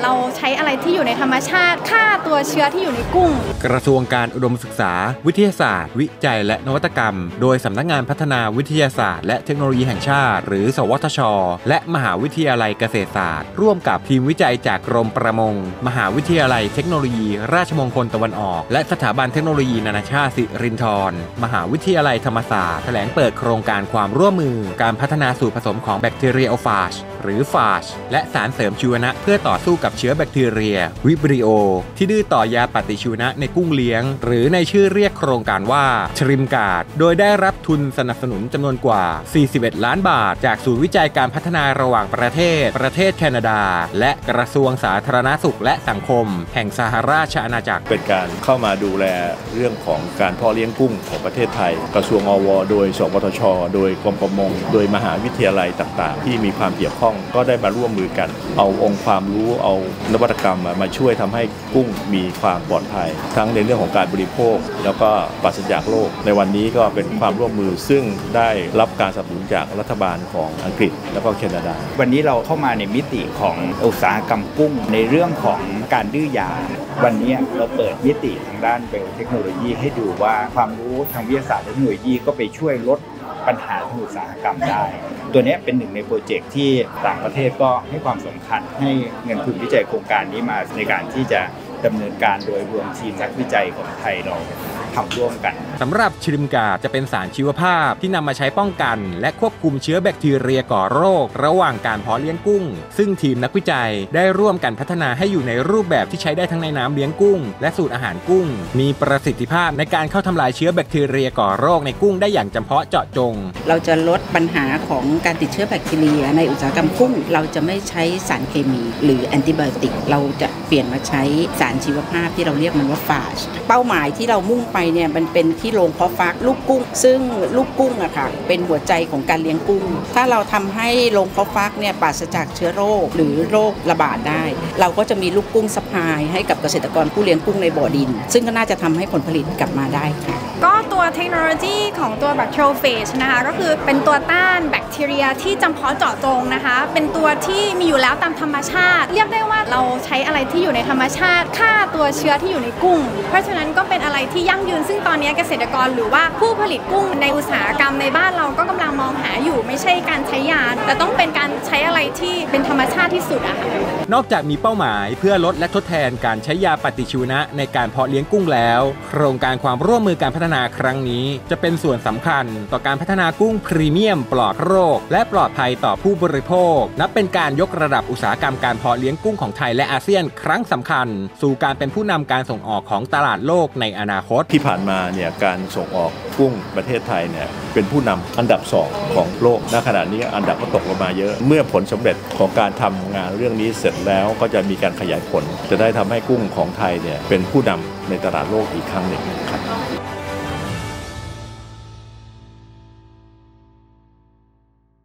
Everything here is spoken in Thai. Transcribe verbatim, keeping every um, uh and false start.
เราใช้อะไรที่อยู่ในธรรมชาติฆ่าตัวเชื้อที่อยู่ในกุ้งกระทรวงการอุดมศึกษาวิทยาศาสตร์วิจัยและนวัตกรรมโดยสำนักงานพัฒนาวิทยาศาสตร์และเทคโนโลยีแห่งชาติหรือสวทช.และมหาวิทยาลัยเกษตรศาสตร์ร่วมกับทีมวิจัยจากกรมประมงมหาวิทยาลัยเทคโนโลยีราชมงคลตะวันออกและสถาบันเทคโนโลยีนานาชาติสิรินธรมหาวิทยาลัยธรรมศาสตร์แถลงเปิดโครงการความร่วมมือการพัฒนาสูตรผสมของแบคทีเรียฟาจหรือฟาจและสารเสริมชีวนะเพื่อต่อสู้กับเชื้อแบคทีเรียวิบริโอที่ดื้อต่อยาปฏิชีวนะในกุ้งเลี้ยงหรือในชื่อเรียกโครงการว่าชริมการ์ดโดยได้รับทุนสนับสนุนจำนวนกว่าสี่สิบเอ็ดล้านบาทจากศูนย์วิจัยการพัฒนาระหว่างประเทศประเทศแคนาดาและกระทรวงสาธารณสุขและสังคมแห่งสหราชอาณาจักรเป็นการเข้ามาดูแลเรื่องของการเพาะเลี้ยงกุ้งของประเทศไทยกระทรวงอวโดยสวทช.โดยกรมประมงโดยมหาวิทยาลัยต่างๆที่มีความเกี่ยวข้องก็ได้มาร่วมมือกันเอาองค์ความรู้เอานวัตกรรมมาช่วยทำให้กุ้งมีความปลอดภัยทั้งในเรื่องของการบริโภคแล้วก็ปราศจากโรคในวันนี้ก็เป็นความร่วมมือซึ่งได้รับการสนับสนุนจากรัฐบาลของอังกฤษแล้วก็แคนาดาวันนี้เราเข้ามาในมิติของอุตสาหกรรมกุ้งในเรื่องของการดื้อยาวันนี้เราเปิดมิติทางด้านไบโอเทคโนโลยีให้ดูว่าความรู้ทางวิทยาศาสตร์และเทคโนโลยีก็ไปช่วยลดปัญหาทางอุตสาหกรรมได้ตัวนี้เป็นหนึ่งในโปรเจกต์ที่ต่างประเทศก็ให้ความสำคัญให้เงินทุนวิจัยโครงการนี้มาในการที่จะดำเนินการโดยรวมทีมนักวิจัยของไทยเราทำร่วมกันสำหรับชริมการ์ดจะเป็นสารชีวภาพที่นำมาใช้ป้องกันและควบคุมเชื้อแบคทีเรียก่อโรคระหว่างการเพาะเลี้ยงกุ้งซึ่งทีมนักวิจัยได้ร่วมกันพัฒนาให้อยู่ในรูปแบบที่ใช้ได้ทั้งในน้ำเลี้ยงกุ้งและสูตรอาหารกุ้งมีประสิทธิภาพในการเข้าทำลายเชื้อแบคทีเรียก่อโรคในกุ้งได้อย่างจำเพาะเจาะจงเราจะลดปัญหาของการติดเชื้อแบคทีเรียในอุตสาหกรรมกุ้งเราจะไม่ใช้สารเคมีหรือแอนติไบโอติกเราจะเปลี่ยนมาใช้สารชีวภาพที่เราเรียกมันว่าฟาจเป้าหมายที่เรามุ่งไปเนี่ยมันเป็นที่โรงเพาะฟักลูกกุ้งซึ่งลูกกุ้งอะค่ะเป็นหัวใจของการเลี้ยงกุ้งถ้าเราทำให้โรงเพาะฟักเนี่ยปราศจากเชื้อโรคหรือโรคระบาดได้เราก็จะมีลูกกุ้งซัพพลายให้กับเกษตรกรผู้เลี้ยงกุ้งในบ่อดินซึ่งก็น่าจะทำให้ผลผลิตกลับมาได้ค่ะก็ตัวเทคโนโลยีของตัว Bacteriophage นะคะก็คือเป็นตัวต้านแบคทีเรียที่จำเพาะเจาะจงนะคะเป็นตัวที่มีอยู่แล้วตามธรรมชาติเรียกได้ว่าเราใช้อะไรที่อยู่ในธรรมชาติฆ่าตัวเชื้อที่อยู่ในกุ้งเพราะฉะนั้นก็เป็นอะไรที่ยั่งยืนซึ่งตอนนี้เกษตรกรหรือว่าผู้ผลิตกุ้งในอุตสาหกรรมในบ้านเราก็กำลังมองหาอยู่ไม่ใช่การใช้ยาแต่ต้องเป็นการใช้อะไรที่เป็นธรรมชาติที่สุดอะค่ะนอกจากมีเป้าหมายเพื่อลดและทดแทนการใช้ยาปฏิชีวนะในการเพาะเลี้ยงกุ้งแล้วโครงการความร่วมมือการพัฒนาครั้งนี้จะเป็นส่วนสำคัญต่อการพัฒนากุ้งพรีเมียมปลอดโรคและปลอดภัยต่อผู้บริโภคนับเป็นการยกระดับอุตสาหกรรมการเพาะเลี้ยงกุ้งของไทยและอาเซียนครั้งสำคัญสู่การเป็นผู้นำการส่งออกของตลาดโลกในอนาคตที่ผ่านมาเนี่ยการส่งออกกุ้งประเทศไทยเนี่ยเป็นผู้นำอันดับสองของโลกณขณะนี้อันดับก็ตกลงมาเยอะเมื่อผลสำเร็จของการทำงานเรื่องนี้เสร็จแล้วก็จะมีการขยายผลจะได้ทำให้กุ้งของไทยเนี่ยเป็นผู้นำในตลาดโลกอีกครั้งหนึ่งครับ